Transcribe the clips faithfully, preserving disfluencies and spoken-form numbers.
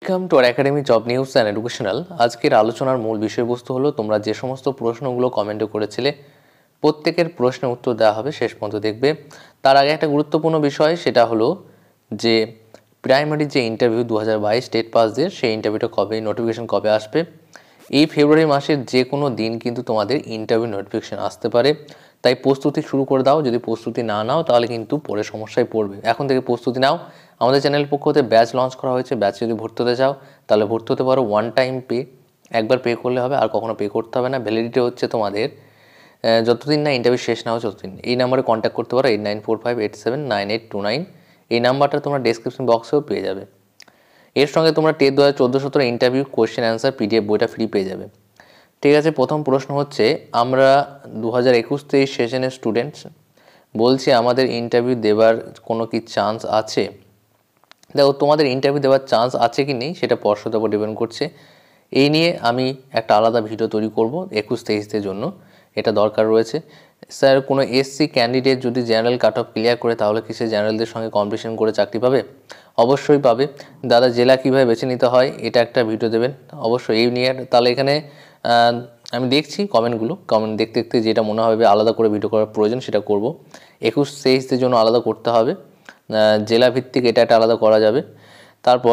Welcome to R academy job news and educational. আজকের আলোচনার মূল বিষয়বস্তু হলো তোমরা যে সমস্ত প্রশ্নগুলো কমেন্টে করেছিলে প্রত্যেকের প্রশ্নের উত্তর দেওয়া হবে, শেষ পর্যন্ত দেখবে। তার আগে একটা গুরুত্বপূর্ণ বিষয়, সেটা হলো যে প্রাইমারি যে ইন্টারভিউ দু হাজার বাইশ স্টেট পাসদের, সেই ইন্টারভিউটা কবে, নোটিফিকেশান কবে আসবে। এই ফেব্রুয়ারি মাসের যে কোনো দিন কিন্তু তোমাদের ইন্টারভিউ নোটিফিকেশান আসতে পারে, তাই প্রস্তুতি শুরু করে দাও। যদি প্রস্তুতি না নাও তাহলে কিন্তু পরে সমস্যায় পড়বে। এখন থেকে প্রস্তুতি নাও। আমাদের চ্যানেলের পক্ষ থেকে ব্যাচ লঞ্চ করা হয়েছে। ব্যাচে যদি ভর্তি হতে চাও তাহলে ভর্তি হতে পারো। ওয়ান টাইম পে, একবার পে করলে হবে, আর কখনো পে করতে হবে না। ভ্যালিডিটি হচ্ছে তোমাদের যতদিন না ইন্টারভিউ শেষ না হয় ততদিন। এই নাম্বারে কন্ট্যাক্ট করতে পারো, eight nine four five eight seven nine eight two nine. এই নাম্বারটা তোমরা ডেসক্রিপশন বক্সেও পেয়ে যাবে। এর সঙ্গে তোমরা টেট দু হাজার চোদ্দো সতেরো ইন্টারভিউ কোয়েশ্চেন অ্যান্সার পিডিএফ বইটা ফ্রি পেয়ে যাবে। ঠিক আছে, প্রথম প্রশ্ন হচ্ছে, আমরা দু হাজার একুশ তেইশ সেশনের স্টুডেন্টস বলছি, আমাদের ইন্টারভিউ দেওয়ার কোনো কি চান্স আছে? দেখো, তোমাদের ইন্টারভিউ দেওয়ার চান্স আছে কি নেই সেটা পর্ষদের উপর ডিপেন্ড করছে। এই নিয়ে আমি একটা আলাদা ভিডিও তৈরি করব একুশ তেইশদের জন্য, এটা দরকার রয়েছে। স্যার, কোনো এসসি ক্যান্ডিডেট যদি জেনারেল কাট অফ ক্লিয়ার করে তাহলে কি সে জেনারেলদের সঙ্গে কম্পিটিশন করে চাকরি পাবে? অবশ্যই পাবে। দাদা, জেলা কীভাবে বেছে নিতে হয় এটা একটা ভিডিও দেবেন অবশ্যই এই নিয়ে। তাহলে এখানে আমি দেখছি কমেন্টগুলো, কমেন্ট দেখতে দেখতে যেটা মনে হবে আলাদা করে ভিডিও করার প্রয়োজন সেটা করব। একুশ তেইশদের জন্য আলাদা করতে হবে, জেলা ভিত্তিক এটা একটা আলাদা করা যাবে। তারপর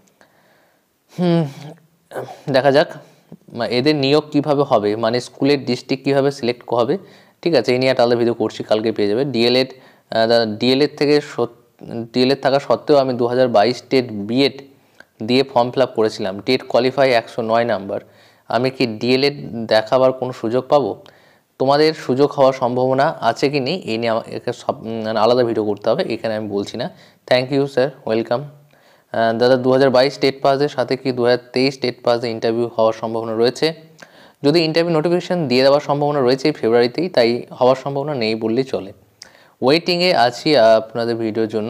হুম দেখা যাক এদের নিয়োগ কিভাবে হবে, মানে স্কুলের ডিস্ট্রিক্ট কীভাবে সিলেক্ট হবে। ঠিক আছে, এই নিয়ে একটা আলাদা ভিডিও করছি, কালকে পেয়ে যাবে। ডিএলএড ডিএলএড থেকে ডিএলএড থাকা সত্ত্বেও আমি দু হাজার বাইশ টেট বিএড দিয়ে ফর্ম ফিল আপ করেছিলাম। টেট কোয়ালিফাই একশো নয় নাম্বার। আমি কি ডিএলএড দেখাবার কোনো সুযোগ পাবো? তোমাদের সুযোগ হওয়ার সম্ভাবনা আছে কি নেই এই নিয়ে আমাকে সব আলাদা ভিডিও করতে হবে, এখানে আমি বলছি না। Thank you sir, welcome. দাদা, দু হাজার বাইশ স্টেট পাসের সাথে কি দু হাজার তেইশ স্টেট পাসে ইন্টারভিউ হওয়ার সম্ভাবনা রয়েছে? যদি ইন্টারভিউ নোটিফিকেশান দিয়ে দেওয়ার সম্ভাবনা রয়েছে ফেব্রুয়ারিতেই, তাই হওয়ার সম্ভাবনা নেই বললেই চলে। ওয়েটিংয়ে আছি আপনাদের ভিডিওর জন্য।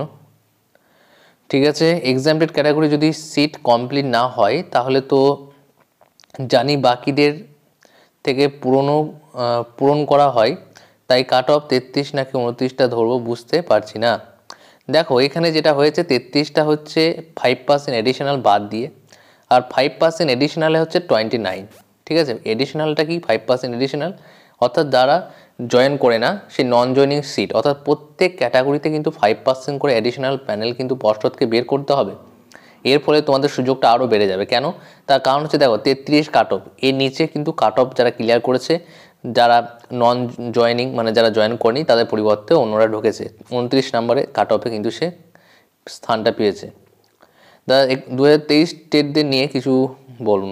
ঠিক আছে, এক্সামটেড ক্যাটাগরি যদি সিট কমপ্লিট না হয় তাহলে তো জানি বাকিদের থেকে পুরনো পূরণ করা হয়, তাই কাট অফ তেত্রিশ নাকি উনত্রিশটা ধরবো বুঝতে পারছি না। দেখো, এখানে যেটা হয়েছে তেত্রিশটা হচ্ছে ফাইভ পার্সেন্ট এডিশনাল বাদ দিয়ে, আর ফাইভ পার্সেন্ট এডিশনালে হচ্ছে টোয়েন্টি নাইন। ঠিক আছে, এডিশনালটা কি? ফাইভ পার্সেন্ট এডিশনাল অর্থাৎ যারা জয়েন করে না সেই নন জয়নিং সিট, অর্থাৎ প্রত্যেক ক্যাটাগরিতে কিন্তু ফাইভ পার্সেন্ট করে অ্যাডিশনাল প্যানেল কিন্তু পর্ষদকে বের করতে হবে। এর ফলে তোমাদের সুযোগটা আরও বেড়ে যাবে। কেন? তার কারণ হচ্ছে, দেখো, তেত্রিশ কাট অফ, এর নিচে কিন্তু কাট অফ যারা ক্লিয়ার করেছে, যারা নন জয়নিং মানে যারা জয়েন করেনি তাদের পরিবর্তে অন্যরা ঢুকেছে, উনত্রিশ নম্বরে কাট অফে কিন্তু সে স্থানটা পেয়েছে। দাদা, দু হাজার তেইশ টেটদের নিয়ে কিছু বলুন।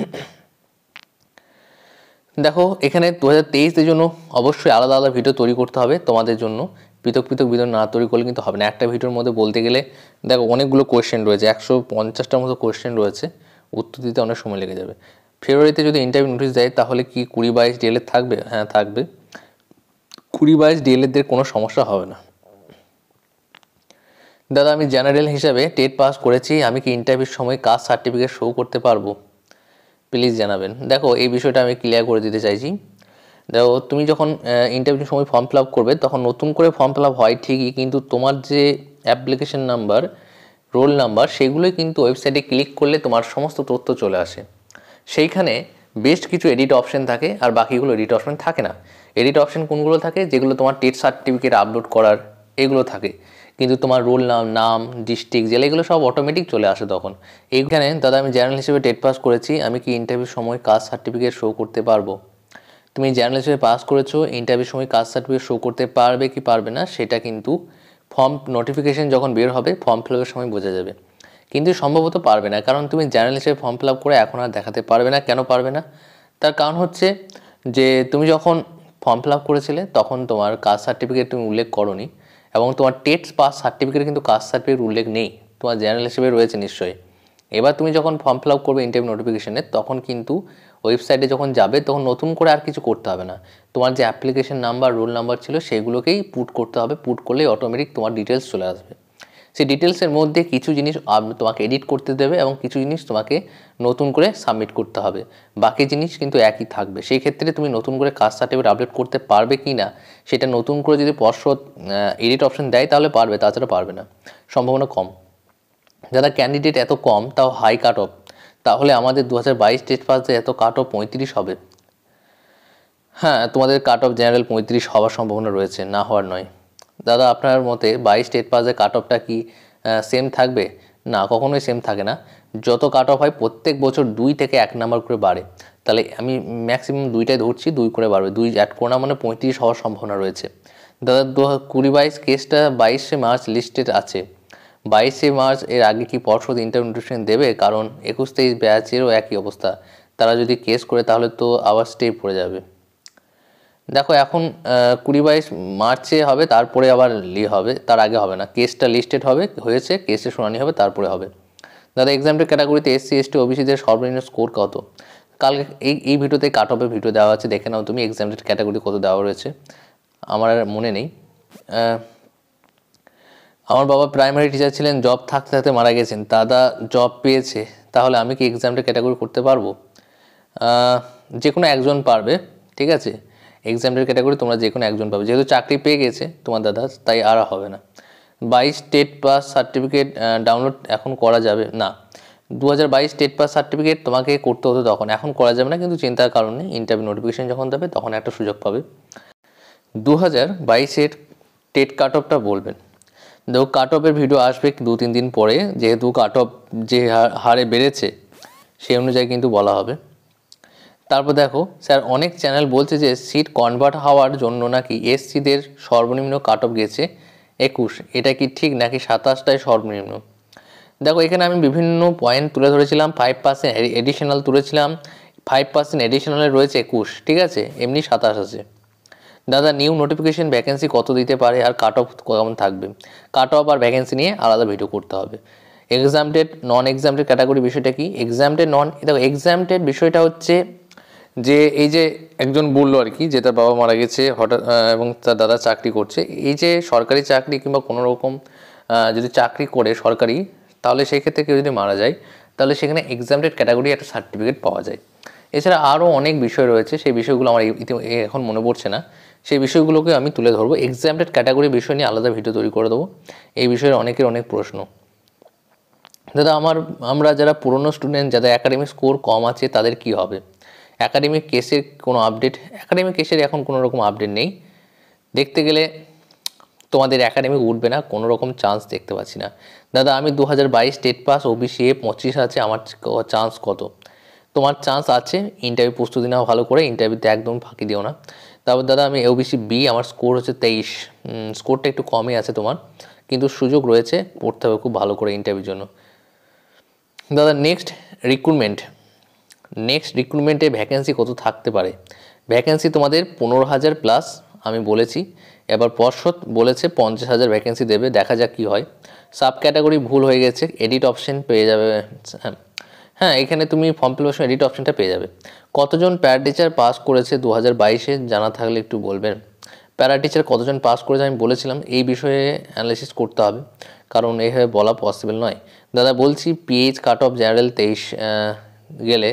দেখো, এখানে দু হাজার তেইশদের জন্য অবশ্যই আলাদা আলাদা ভিডিও তৈরি করতে হবে তোমাদের জন্য। পৃথক পৃথক ভিডিও না তৈরি করলে কিন্তু হবে না। একটা ভিডিওর মধ্যে বলতে গেলে দেখো অনেকগুলো কোয়েশ্চেন রয়েছে, একশো পঞ্চাশটার মতো কোয়েশ্চেন রয়েছে, উত্তর দিতে অনেক সময় লেগে যাবে। ফেব্রুয়ারিতে যদি ইন্টারভিউ নোটিশ দেয় তাহলে কি কুড়ি বাইশ ডিএলএড থাকবে? হ্যাঁ, থাকবে। কুড়ি বাইশ ডিএলএডদের কোনো সমস্যা হবে না। দাদা, আমি জেনারেল হিসাবে টেট পাস করেছি, আমি কি ইন্টারভিউর সময় কাস্ট সার্টিফিকেট শো করতে পারবো? প্লিজ জানাবেন। দেখো, এই বিষয়টা আমি ক্লিয়ার করে দিতে চাইছি। দেখো, তুমি যখন ইন্টারভিউর সময় ফর্ম ফিল আপ করবে তখন নতুন করে ফর্ম ফিল আপ হয় ঠিকই, কিন্তু তোমার যে অ্যাপ্লিকেশন নাম্বার, রোল নাম্বার, সেগুলোই কিন্তু ওয়েবসাইটে ক্লিক করলে তোমার সমস্ত তথ্য চলে আসে। সেইখানে বেশ কিছু এডিট অপশন থাকে আর বাকিগুলো এডিট অপশন থাকে না। এডিট অপশন কোনগুলো থাকে? যেগুলো তোমার টেট সার্টিফিকেট আপলোড করার এগুলো থাকে, কিন্তু তোমার রোল নাম, নাম, ডিস্ট্রিক্ট, জেলা, এগুলো সব অটোমেটিক চলে আসে তখন। এইখানে দাদা, আমি জেনারেল হিসেবে টেট পাস করেছি, আমি কি ইন্টারভিউর সময় কাস্ট সার্টিফিকেট শো করতে পারবো? তুমি জেনারেল হিসেবে পাস করেছো, ইন্টারভিউর সময় কাস্ট সার্টিফিকেট শো করতে পারবে কি পারবে না সেটা কিন্তু ফর্ম নোটিফিকেশান যখন বের হবে ফর্ম ফিল আপের সময় বোঝা যাবে। কিন্তু সম্ভবত পারবে না, কারণ তুমি জেনারেল হিসেবে ফর্ম ফিল আপ করে এখন আর দেখাতে পারবে না। কেন পারবে না? তার কারণ হচ্ছে যে তুমি যখন ফর্ম ফিল আপ করেছিলে তখন তোমার কাস্ট সার্টিফিকেট তুমি উল্লেখ করোনি, এবং তোমার টেট পাস সার্টিফিকেটে কিন্তু কাস্ট সার্টিফিকেট উল্লেখ নেই, তোমার জেনারেল হিসেবে রয়েছে নিশ্চয়ই। এবার তুমি যখন ফর্ম ফিল আপ করবে ইন্টারভিউ নোটিফিকেশানে তখন কিন্তু ওয়েবসাইটে যখন যাবে তখন নতুন করে আর কিছু করতে হবে না, তোমার যে অ্যাপ্লিকেশন নাম্বার, রোল নাম্বার ছিল সেগুলোকেই পুট করতে হবে। পুট করলেই অটোমেটিক তোমার ডিটেলস চলে আসবে। সেই ডিটেলসের মধ্যে কিছু জিনিস তোমাকে এডিট করতে দেবে এবং কিছু জিনিস তোমাকে নতুন করে সাবমিট করতে হবে, বাকি জিনিস কিন্তু একই থাকবে। সেই ক্ষেত্রে তুমি নতুন করে কাস্ট সার্টিফিকেট আপডেট করতে পারবে কি না সেটা নতুন করে যদি পর্ষদ এডিট অপশন দেয় তাহলে পারবে, তাছাড়া পারবে না, সম্ভাবনা কম। যারা ক্যান্ডিডেট এত কম তাও হাই কাট অফ, তাহলে আমাদের দু হাজার বাইশ টেট পাসে এত কাট অফ পঁয়ত্রিশ হবে। হ্যাঁ, তোমাদের কাট অফ জেনারেল পঁয়ত্রিশ হওয়ার সম্ভাবনা রয়েছে, না হওয়ার নয়। দাদা আপনার মতে বাইশ টেট পাসে কাট অফটা কি সেম থাকবে? না, কখনোই সেম থাকে না। যত কাট অফ হয় প্রত্যেক বছর দুই থেকে এক নাম্বার করে বাড়ে। তাহলে আমি ম্যাক্সিমাম দুইটাই ধরছি, দুই করে বাড়বে, দুই অ্যাড করোনা মানে পঁয়ত্রিশ হওয়ার সম্ভাবনা রয়েছে। দাদা দু কুড়ি বাইশ কেসটা বাইশে মার্চ লিস্টেড আছে, বাইশে মার্চ এর আগে কি পর্ষদ ইন্টারভিউ নোটিফিকেশন দেবে? কারণ একুশ তেইশ ব্যাচেরও একই অবস্থা, তারা যদি কেস করে তাহলে তো আবার স্টে পড়ে যাবে। দেখো এখন কুড়ি বাইশ মার্চে হবে, তারপরে আবার লি হবে, তার আগে হবে না। কেসটা লিস্টেড হবে, হয়েছে, কেসে শুনানি হবে, তারপরে হবে। দাদা এক্সামটেড ক্যাটাগরিতে এসসি এসটি ওবিসিদের সর্বনিম্ন স্কোর কত? কালকে এই এই ভিডিওতে কাট অফের ভিডিও দেওয়া আছে, দেখে নাও তুমি এক্সামটেড ক্যাটাগরি কত দেওয়া রয়েছে। আমার আর মনে নেই। আমার বাবা প্রাইমারি টিচার ছিলেন, জব থাকতে থাকতে মারা গেছেন, দাদা জব পেয়েছে, তাহলে আমি কি এক্সামটেড ক্যাটাগরি করতে পারবো? যে কোনো একজন পারবে, ঠিক আছে। এক্সামটেড ক্যাটাগরি তোমরা যে কোনো একজন পাবে, যেহেতু চাকরি পেয়ে গেছে তোমার দাদা, তাই আর হবে না। বাইশ টেট পাস সার্টিফিকেট ডাউনলোড এখন করা যাবে না? দু হাজার বাইশ টেট পাস সার্টিফিকেট তোমাকে করতে হতো তখন, এখন করা যাবে না, কিন্তু চিন্তার কারণে ইন্টারভিউ নোটিফিকেশন যখন দেবে তখন একটা সুযোগ পাবে। দু হাজার বাইশের টেট কাট অফটা বলবেন। দেখো কাট অফের ভিডিও আসবে দু তিন দিন পরে, যেহেতু কাট অফ যে হারে বেড়েছে সেই অনুযায়ী কিন্তু বলা হবে। তারপর দেখো স্যার অনেক চ্যানেল বলছে যে সিট কনভার্ট হওয়ার জন্য নাকি এসসিদের সর্বনিম্ন কাট অফ গেছে একুশ, এটা কি ঠিক নাকি সাতাশটাই সর্বনিম্ন? দেখো এখানে আমি বিভিন্ন পয়েন্ট তুলে ধরেছিলাম, ফাইভ পার্সেন্ট এডিশনাল তুলেছিলাম, ফাইভ পার্সেন্ট এডিশনালে রয়েছে একুশ, ঠিক আছে, এমনি সাতাশ আছে। দাদা নিউ নোটিফিকেশন ভ্যাকেন্সি কত দিতে পারে আর কাট অফ কেমন থাকবে? কাট অফ আর ভ্যাকেন্সি নিয়ে আলাদা ভিডিও করতে হবে। এক্সামটেড নন এক্সামটেড ক্যাটাগরি বিষয়টা কি? এক্সামটেড নন, দেখো এক্সামটেড বিষয়টা হচ্ছে যে এই যে একজন বললো আর কি যে তার বাবা মারা গেছে হঠাৎ এবং তার দাদা চাকরি করছে, এই যে সরকারি চাকরি কিংবা কোনো রকম যদি চাকরি করে সরকারি, তাহলে সেই ক্ষেত্রে কেউ যদি মারা যায় তাহলে সেখানে এক্সামটেড ক্যাটাগরি একটা সার্টিফিকেট পাওয়া যায়। এছাড়া আরও অনেক বিষয় রয়েছে, সেই বিষয়গুলো আমার এখন মনে পড়ছে না, সেই বিষয়গুলোকে আমি তুলে ধরবো। এক্সামটেড ক্যাটাগরি বিষয় নিয়ে আলাদা ভিডিও তৈরি করে দেবো। এই বিষয়ে অনেকের অনেক প্রশ্ন। দাদা আমার আমরা যারা পুরনো স্টুডেন্ট, যাদের একাডেমিক স্কোর কম আছে তাদের কি হবে? একাডেমিক কেসের কোনো আপডেট? একাডেমিক কেসের এখন কোনো রকম আপডেট নেই। দেখতে গেলে তোমাদের একাডেমিক উঠবে না, কোনো রকম চান্স দেখতে পাচ্ছি না। দাদা আমি দু হাজার বাইশ টেট পাস ওবিসি এ পঁচিশ আছে, আমার চান্স কত? তোমার চান্স আছে, ইন্টারভিউ প্রস্তুতি নাও ভালো করে, ইন্টারভিউতে একদম ফাঁকি দিও না। তারপর দাদা আমি ওবিসি বি, আমার স্কোর হচ্ছে তেইশ, স্কোরটা একটু কমই আছে তোমার, কিন্তু সুযোগ রয়েছে, পড়তে হবে খুব ভালো করে ইন্টারভিউর জন্য। দাদা নেক্সট রিক্রুটমেন্ট, নেক্সট রিক্রুটমেন্টে ভ্যাকেন্সি কত থাকতে পারে? ভ্যাকেন্সি তোমাদের পনেরো হাজার প্লাস আমি বলেছি, এবার পর্ষদ বলেছে পঞ্চাশ হাজার ভ্যাকেন্সি দেবে, দেখা যাক কী হয়। সাব ক্যাটাগরি ভুল হয়ে গেছে, এডিট অপশন পেয়ে যাবে। হ্যাঁ হ্যাঁ এখানে তুমি ফর্ম ফিল এডিট অপশনটা পেয়ে যাবে। কতজন প্যারা টিচার পাস করেছে দু হাজার বাইশে, জানা থাকলে একটু বলবেন। প্যারা টিচার কতজন পাস করেছে আমি বলেছিলাম, এই বিষয়ে অ্যানালিসিস করতে হবে, কারণ এইভাবে বলা পসিবল নয়। দাদা বলছি পিএইচ কাট অফ জেনারেল তেইশ গেলে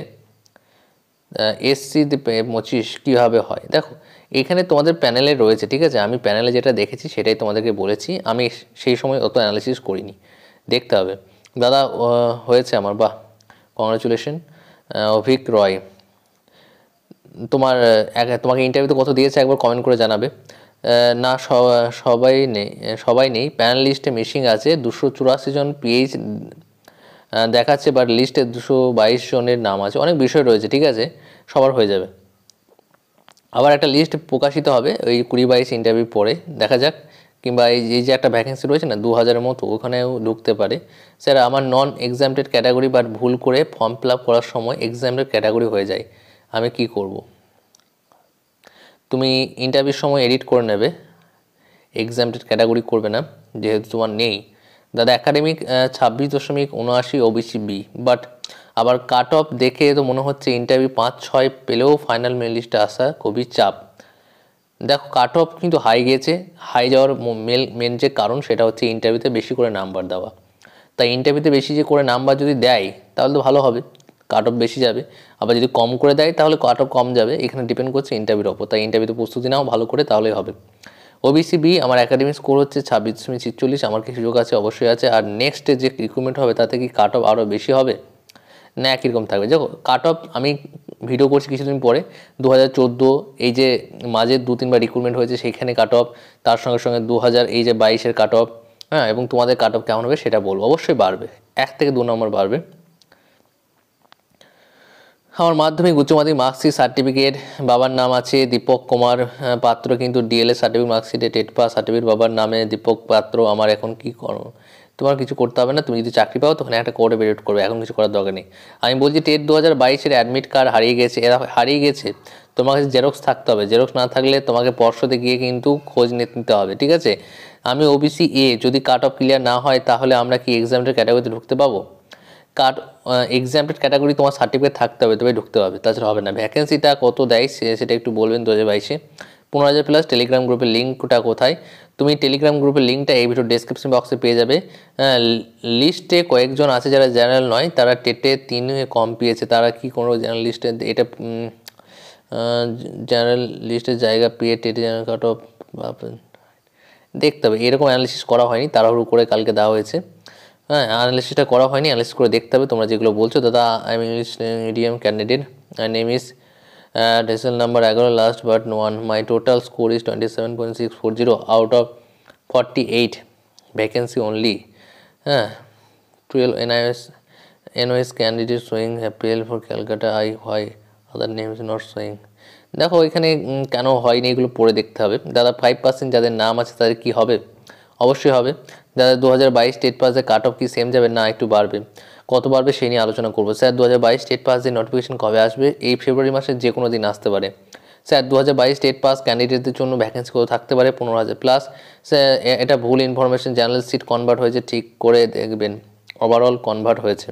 এসসি পঁচিশ কীভাবে হয়? দেখো এখানে তোমাদের প্যানেলে রয়েছে, ঠিক আছে, আমি প্যানেলে যেটা দেখেছি সেটাই তোমাদেরকে বলেছি, আমি সেই সময় অত অ্যানালিসিস করিনি, দেখতে হবে। দাদা হয়েছে আমার, বাহ কংগ্রাচুলেশন। অভিক রয়, তোমার তোমাকে ইন্টারভিউতে কত দিয়েছে একবার কমেন্ট করে জানাবে। না সবাই নেই, সবাই নেই প্যানেল লিস্টে মিসিং আছে, দুশো চুরাশি জন পিএইচ দেখাচ্ছে, বাট লিস্টে দুশো বাইশ জনের নাম আছে, অনেক বিষয় রয়েছে, ঠিক আছে, সবার হয়ে যাবে। আবার একটা লিস্ট প্রকাশিত হবে ওই কুড়ি বাইশ ইন্টারভিউ পরে, দেখা যাক। কিংবা এই এই যে একটা ভ্যাকেন্সি রয়েছে না দু হাজারের মতো, ওখানেও ঢুকতে পারে। স্যার আমার নন এক্সামটেড ক্যাটাগরি বাট ভুল করে ফর্ম ফিল আপ করার সময় এক্সামটেড ক্যাটাগরি হয়ে যায়, আমি কি করব? তুমি ইন্টারভিউর সময় এডিট করে নেবে, এক্সামটেড ক্যাটাগরি করবে না যেহেতু তোমার নেই। দাদা একাডেমিক ছাব্বিশ দশমিক উনআশি ওবিসি বি, বাট আবার কাট অফ দেখে তো মনে হচ্ছে ইন্টারভিউ পাঁচ ছয় পেলেও ফাইনাল মেন লিস্টে আসা খুবই চাপ। দেখো কাট অফ কিন্তু হাই গিয়েছে, হাই যাওয়ার মেল মেন যে কারণ সেটা হচ্ছে ইন্টারভিউতে বেশি করে নাম্বার দেওয়া। তাই ইন্টারভিউতে বেশি যে করে নাম্বার যদি দেয় তাহলে তো ভালো হবে, কাট অফ বেশি যাবে। আবার যদি কম করে দেয় তাহলে কাট অফ কম যাবে, এখানে ডিপেন্ড করছে ইন্টারভিউর ওপর। তাই ইন্টারভিউতে প্রস্তুতি নাও ভালো করে, তাহলেই হবে। ওবিসি বি আমার একাডেমিক স্কোর হচ্ছে ছাব্বিশ দশমিক ছিচল্লিশ, আমার কি সুযোগ আছে? অবশ্যই আছে। আর নেক্সট যে রিক্রুটমেন্ট হবে তাতে কি কাট অফ আরও বেশি হবে না একই রকম থাকবে? দেখো কাট অফ আমি ভিডিও করছি কিছুদিন পরে, দু হাজার চোদ্দো এই যে মাঝে দু তিনবার রিক্রুটমেন্ট হয়েছে সেইখানে কাট অফ, তার সঙ্গে সঙ্গে দু হাজার এই যে বাইশের কাট অফ, হ্যাঁ, এবং তোমাদের কাট অফ কেমন হবে সেটা বলবো। অবশ্যই বাড়বে, এক থেকে দু নম্বর বাড়বে। আমার মাধ্যমিক উচ্চ মাধ্যমিক মার্কশিট সার্টিফিকেট, বাবার নাম আছে দীপক কুমার পাত্র, কিন্তু ডিএলএ সার্টিফিকেট মার্কশিটে টেট পাস সার্টিফিকেট বাবার নামে দীপক পাত্র। আমার এখন কি করো? তোমার কিছু করতে হবে না, তুমি যদি চাকরি পাও তখন একটা কোর্টে বেরিয়েট করবে, এখন কিছু করার দরকার নেই। আমি বলছি টেট দু হাজার বাইশের অ্যাডমিট কার্ড হারিয়ে গেছে, এরা হারিয়ে গেছে, তোমার কাছে জেরক্স থাকতে হবে। জেরক্স না থাকলে তোমাকে পর্ষদে গিয়ে কিন্তু খোঁজ নিতে হবে, ঠিক আছে? আমি ওবিসি এ, যদি কাট অফ ক্লিয়ার না হয় তাহলে আমরা কি এক্সামটার ক্যাটাগরিতে ঢুকতে পাবো? কাট এক্সামটেড ক্যাটাগরি তোমার সার্টিফিকেট থাকতে হবে, তবে ঢুকতে হবে, তাছাড়া হবে না। ভ্যাকেন্সিটা কত দেয় সেটা একটু বলবেন দু হাজার বাইশে। পনেরো হাজার প্লাস। টেলিগ্রাম গ্রুপের লিঙ্কটা কোথায়? তুমি টেলিগ্রাম গ্রুপের লিঙ্কটা এই ভিডিও ডেসক্রিপশন বক্সে পেয়ে যাবে। লিস্টে কয়েকজন আছে যারা জেনারেল নয়, তারা টেটে তিন কম পেয়েছে, তারা কি কোনো জেনারেল লিস্টে এটা জেনারেল লিস্টের জায়গা পেয়ে টেটে জেনারেল কাট অফ দেখতে হবে। এরকম অ্যানালিসিস করা হয়নি, তাড়াহুড়ো করে কালকে দেওয়া হয়েছে। হ্যাঁ, অ্যানালিসিসটা করা হয়নি, অ্যানালিসিস করে দেখতে হবে তোমরা যেগুলো বলছো। দাদা I am English medium candidate, name is decision number এগারো last but one, my total score is twenty seven point six four zero out of forty eight, vacancy only. হ্যাঁ, twelve NIS NOS candidate showing April for Calcutta, I why other name is not showing. দেখো এখানে কেন হয়নি এগুলো পড়ে দেখতে হবে। দাদা ফাইভ পার্সেন্ট যাদের নাম আছে তাদের কি হবে? অবশ্যই হবে। দাদা দু হাজার বাইশ স্টেট পাসের কাট অফ কি সেম যাবে? না, একটু বাড়বে। কত বাড়বে সেই নিয়ে আলোচনা করবো। স্যার দু হাজার বাইশ স্টেট পাসের নোটিফিকেশন কবে আসবে? এই ফেব্রুয়ারি মাসের যে কোনো দিন আসতে পারে। স্যার দু হাজার বাইশ স্টেট পাস ক্যান্ডিডেটদের জন্য ভ্যাকেন্সি কত থাকতে পারে? পনেরো হাজার প্লাস। স্যার এটা ভুল ইনফরমেশন, জেনারেল সিট কনভার্ট হয়েছে, ঠিক করে দেখবেন। ওভারঅল কনভার্ট হয়েছে।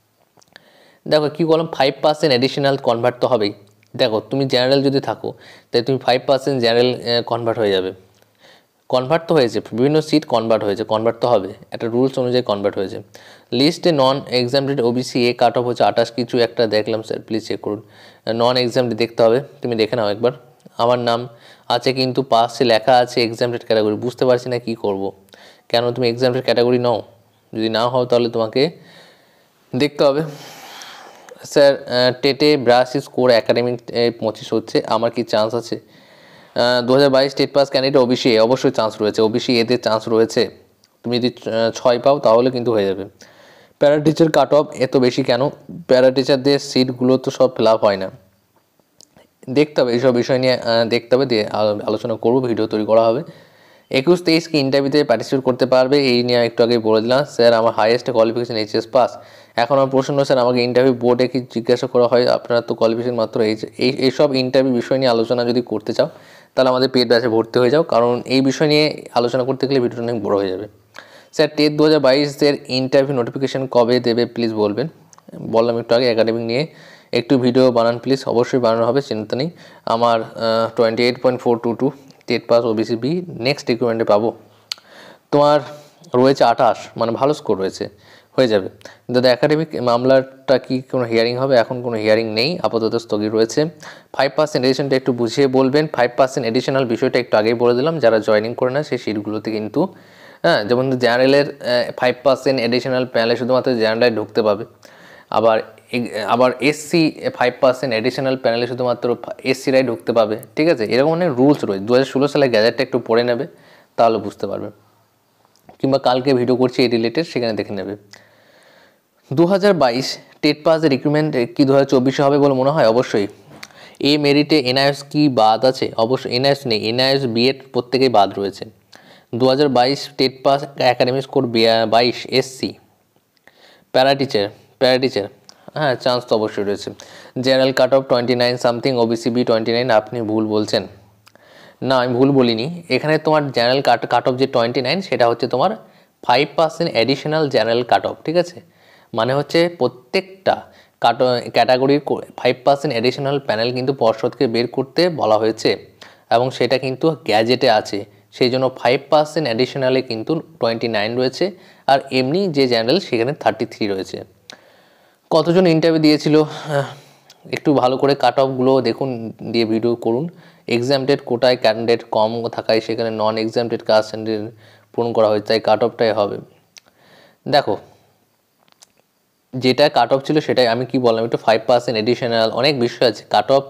দেখো কী বললাম, ফাইভ পার্সেন্ট অ্যাডিশনাল কনভার্ট তো হবেই। দেখো তুমি জেনারেল যদি থাকো তাই তুমি ফাইভ পার্সেন্ট জেনারেল কনভার্ট হয়ে যাবে। কনভার্ট তো হয়েছে, বিভিন্ন সিট কনভার্ট হয়েছে, কনভার্ট তো হবে, একটা রুলস অনুযায়ী কনভার্ট হয়েছে। লিস্টে non exempted OBC A cut off হচ্ছে আঠাশ কিছু একটা দেখলাম, স্যার প্লিজ চেক করুন। নন এক্সামটেড দেখতে হবে, তুমি দেখে নাও একবার। আমার নাম আছে কিন্তু পাশে লেখা আছে এক্সামটেড ক্যাটাগরি, বুঝতে পারছি না কি করব। কেন তুমি এক্সামটেড ক্যাটাগরি নাও? যদি না হও তাহলে তোমাকে দেখতে হবে। স্যার টেটে বিরাশি স্কোর একাডেমিক পঁচিশ হচ্ছে, আমার কি চান্স আছে? দু হাজার বাইশ state pass candidate OBC A, অবশ্যই চান্স রয়েছে, ওবিসি এতে চান্স রয়েছে। তুমি যদি ছয় পাও তাহলে কিন্তু হয়ে যাবে। প্যারা টিচার কাট অফ এত বেশি কেন? প্যারা টিচারদের সিটগুলো তো সব ফিল আপ হয় না, দেখতে হবে এইসব বিষয় নিয়ে, দেখতে হবে, দিয়ে আলোচনা করবো, ভিডিও তৈরি করা হবে। একুশ তেইশ কি ইন্টারভিউতে পার্টিসিপেট করতে পারবে? এই নিয়ে একটু আগে বলে দিলাম। স্যার আমার হাইয়েস্ট কোয়ালিফিকেশন এইচএস পাস। এখন আমার প্রশ্ন, স্যার আমাকে ইন্টারভিউ বোর্ডে কি জিজ্ঞাসা করা হয় আপনারা তো কোয়ালিফিকেশন মাত্র এইচ, এই এইসব ইন্টারভিউ বিষয় নিয়ে আলোচনা যদি করতে চাও তাহলে আমাদের পেড ব্যাচে ভর্তি হয়ে যাও, কারণ এই বিষয় নিয়ে আলোচনা করতে গেলে ভিডিওটা অনেক বড়ো হয়ে যাবে। স্যার টেট দু হাজার বাইশের ইন্টারভিউ নোটিফিকেশান কবে দেবে প্লিজ বলবেন? বললাম একটু আগে, একাডেমিক নিয়ে একটু ভিডিও বানান প্লিজ, অবশ্যই বানানো হবে, চিন্তা নেই। আমার twenty eight point four two two TET pass OBC B, next রিক্রুটমেন্টে পাবো। তোমার রয়েছে আঠাশ, মানে ভালো স্কোর রয়েছে, হয়ে যাবে। দাদা একাডেমিক মামলাটা কি কোনো হিয়ারিং হবে? এখন কোনো হিয়ারিং নেই, আপাতত স্থগিত রয়েছে। ফাইভ পার্সেন্ট এডিশনটা একটু বুঝিয়ে বলবেন। ফাইভ পার্সেন্ট এডিশনাল বিষয়টা একটু আগেই বলে দিলাম, যারা জয়েনিং করে না সেই সিটগুলোতে কিন্তু, হ্যাঁ, যেমন জেনারেলের ফাইভ পার্সেন্ট এডিশনাল প্যানেলে শুধুমাত্র জেনারেল ঢুকতে পাবে, আবার আবার এসসি ফাইভ পার্সেন্ট এডিশনাল প্যানেলে শুধুমাত্র এসসিরাই ঢুকতে পাবে, ঠিক আছে? এরকম অনেক রুলস রয়েছে। দু হাজার ষোলো সালে গ্যাজেটটা একটু পড়ে নেবে, তাহলে বুঝতে পারবে, কিংবা কালকে ভিডিও করছি এই রিলেটেড, সেখানে দেখে নেবে। দু হাজার বাইশ টেট পাসের রিক্রুটমেন্ট কি দু হাজার চব্বিশে হবে বলে মনে হয়? অবশ্যই। এ মেরিটে এনআইএস কি বাদ আছে? অবশ্যই এনআইএস নেই, এনআইএস বিএড প্রত্যেকেই বাদ রয়েছে। দু হাজার বাইশ টেট পাস একাডেমিক স্কোর বাইশ, SC para teacher, para teacher হ্যাঁ চান্স তো অবশ্যই রয়েছে। General cut off twenty nine something, OBC B twenty nine, আপনি ভুল বলছেন। না আমি ভুল বলিনি, এখানে তোমার জেনারেল কাট কাট অফ যে টোয়েন্টি নাইন সেটা হচ্ছে তোমার five percent additional general cut off, ঠিক আছে? মানে হচ্ছে প্রত্যেকটা কাট ক্যাটাগরির ফাইভ পার্সেন্ট অ্যাডিশনাল প্যানেল কিন্তু পর্ষদকে বের করতে বলা হয়েছে, এবং সেটা কিন্তু গ্যাজেটে আছে, সেই জন্য ফাইভ পার্সেন্ট অ্যাডিশনালে কিন্তু টোয়েন্টি নাইন রয়েছে, আর এমনি যে জেনারেল সেখানে থার্টি থ্রি রয়েছে। কতজন ইন্টারভিউ দিয়েছিল? একটু ভালো করে কাট অফগুলো দেখুন, দিয়ে ভিডিও করুন। এক্সামটেড কোটায় ক্যান্ডিডেট কম থাকায় সেখানে নন এক্সামটেড কাস্ট ক্যান্ডিডেট পূরণ করা হয়েছে, তাই কাট অফটাই হবে। দেখো যেটা কাট অফ ছিল সেটাই আমি কি বললাম, একটু ফাইভ পার্সেন্ট এডিশনাল অনেক বিষয় আছে। কাট অফ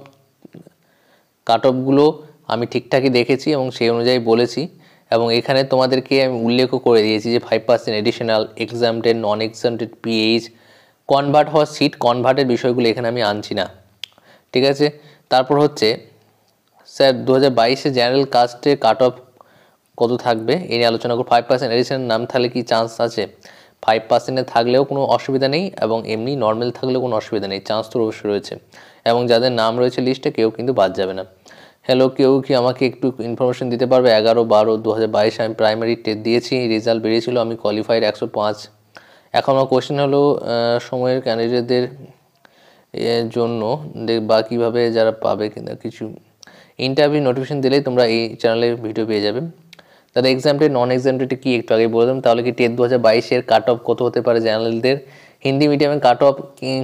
কাট অফগুলো আমি ঠিকঠাকই দেখেছি এবং সেই অনুযায়ী বলেছি, এবং এখানে তোমাদেরকে আমি উল্লেখও করে দিয়েছি যে five percent additional, exempted, non exempted, PH, convert হওয়া সিট, কনভার্টের বিষয়গুলো এখানে আমি আনছি না, ঠিক আছে। তারপর হচ্ছে স্যার দু হাজার বাইশে জেনারেল কাস্টে কাট অফ কত থাকবে এই নিয়ে আলোচনা করব। ফাইভ পার্সেন্ট এডিশনাল নাম থাকলে কি চান্স আছে? ফাইভ পার্সেন্টে থাকলেও কোনো অসুবিধা নেই, এবং এমনি নর্মাল থাকলেও কোনো অসুবিধা নেই, চান্স তো অবশ্যই রয়েছে, এবং যাদের নাম রয়েছে লিস্টে কেউ কিন্তু বাদ যাবে না। হ্যালো, কেউ কি আমাকে একটু ইনফরমেশন দিতে পারবে? এগারো বারো দু হাজার বাইশে আমি প্রাইমারি টেট দিয়েছি, রেজাল্ট বেরিয়েছিল, আমি কোয়ালিফাইড একশো পাঁচ। এখন আমার কোয়েশ্চেন হলো সময়ের ক্যান্ডিডেটদের এর জন্য বা কীভাবে যারা পাবে কিনা কিছু ইন্টারভিউ নোটিফিকেশন দিলেই তোমরা এই চ্যানেলে ভিডিও পেয়ে যাবে। তাহলে এক্সামটেড নন এক্সামটেড কি একটু আগে বলে দিলাম। তাহলে কি টেট দু হাজার বাইশের কাট অফ কত হতে পারে জেনারেলদের? হিন্দি মিডিয়ামে কাট অফ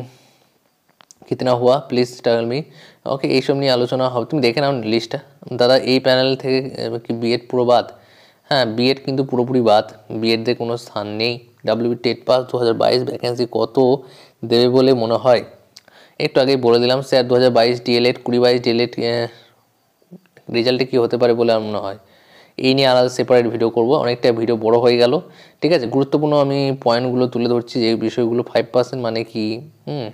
কিতনা হুয়া প্লিজ টেল মি। ওকে, এইসব নিয়ে আলোচনা হবে, তুমি দেখে নাও লিস্টটা। দাদা এই প্যানেল থেকে কি বিএড পুরো বাদ? হ্যাঁ, বিএড কিন্তু পুরোপুরি বাদ, বিএডদের কোনো স্থান নেই। ডাব্লিউবি টেট পাস দু হাজার বাইশ ভ্যাকেন্সি কত দেবে বলে মনে হয়? একটু আগেই বলে দিলাম স্যার, দু হাজার বাইশ ডিএলএড কুড়ি বাইশ ডিএলএড রেজাল্টে কী হতে পারে বলে আমার মনে হয়। এই নিয়ে আলাদা সেপারেট ভিডিও করব, অনেকটা ভিডিও বড় হয়ে গেল, ঠিক আছে। গুরুত্বপূর্ণ আমি পয়েন্টগুলো তুলে ধরছি, যে বিষয়গুলো ফাইভ পার্সেন্ট মানে কি। হুম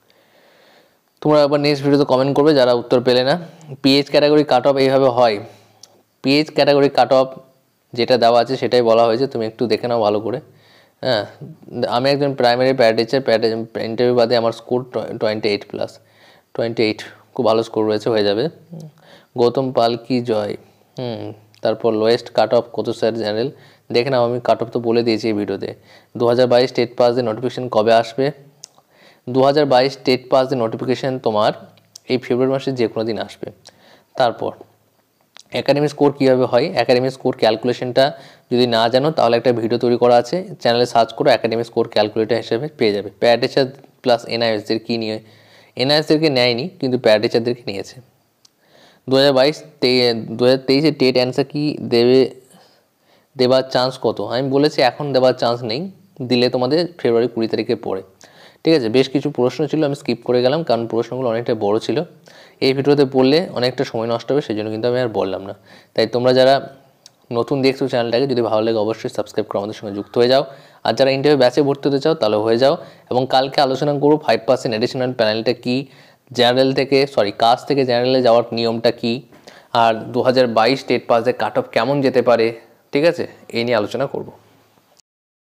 তোমরা আবার নেক্সট ভিডিওতে কমেন্ট করবে যারা উত্তর পেলে না। পিএইচ ক্যাটাগরি কাট অফ এইভাবে হয়, পিএইচ ক্যাটাগরি কাট অফ যেটা দেওয়া আছে সেটাই বলা হয়েছে, তুমি একটু দেখে নাও ভালো করে। হ্যাঁ, আমি একজন প্রাইমারি প্যারাটিচার, ইন্টারভিউ বাদে আমার score twenty eight plus twenty eight খুব ভালো স্কোর রয়েছে, হয়ে যাবে। গৌতম পাল কি জয়। হুম তারপর লোয়েস্ট কাট অফ কত স্যার জেনারেল? দেখে নাও, আমি কাট অফ তো বলে দিয়েছি এই ভিডিওতে। দু হাজার বাইশ টেট পাসের নোটিফিকেশান কবে আসবে? দু হাজার বাইশ টেট পাসের নোটিফিকেশান তোমার এই ফেব্রুয়ারি মাসের যে কোনো দিন আসবে। তারপর একাডেমিক স্কোর কীভাবে হয়, একাডেমিক স্কোর ক্যালকুলেশনটা যদি না জানো তাহলে একটা ভিডিও তৈরি করা আছে, চ্যানেলে সার্চ করো, একাডেমিক স্কোর ক্যালকুলেটার হিসেবে পেয়ে যাবে। প্যারাটিচার প্লাস এনআইএসদের কী নিয়ে, এনআইএসদেরকে নেয়নি কিন্তু প্যারাটিচারদেরকে নিয়েছে। দু হাজার বাইশ দু হাজার তেইশে টেট অ্যান্সার কি দেবে, দেবার চান্স কত? আমি বলেছি এখন দেবার চান্স নেই, দিলে তোমাদের ফেব্রুয়ারি কুড়ি তারিখে পড়ে, ঠিক আছে। বেশ কিছু প্রশ্ন ছিল, আমি স্কিপ করে গেলাম কারণ প্রশ্নগুলো অনেকটা বড় ছিল, এই ভিডিওতে পড়লে অনেকটা সময় নষ্ট হবে, সেই জন্য কিন্তু আমি আর বললাম না। তাই তোমরা যারা নতুন দেখছো চ্যানেলটাকে, যদি ভালো লাগে অবশ্যই সাবস্ক্রাইব করে আমাদের সঙ্গে যুক্ত হয়ে যাও, আর যারা ইন্টারভিউ ব্যাচে ভর্তি হতে চাও তাহলে হয়ে যাও। এবং কালকে আলোচনা করবো ফাইভ পার্সেন্ট এডিশনাল প্যানেলটা কী, জেনারেল থেকে সরি কাস্ট থেকে জেনারেলে যাওয়ার নিয়মটা কী, আর দু হাজার বাইশ টেট পাসে কাট অফ কেমন যেতে পারে, ঠিক আছে, এই নিয়ে আলোচনা করব।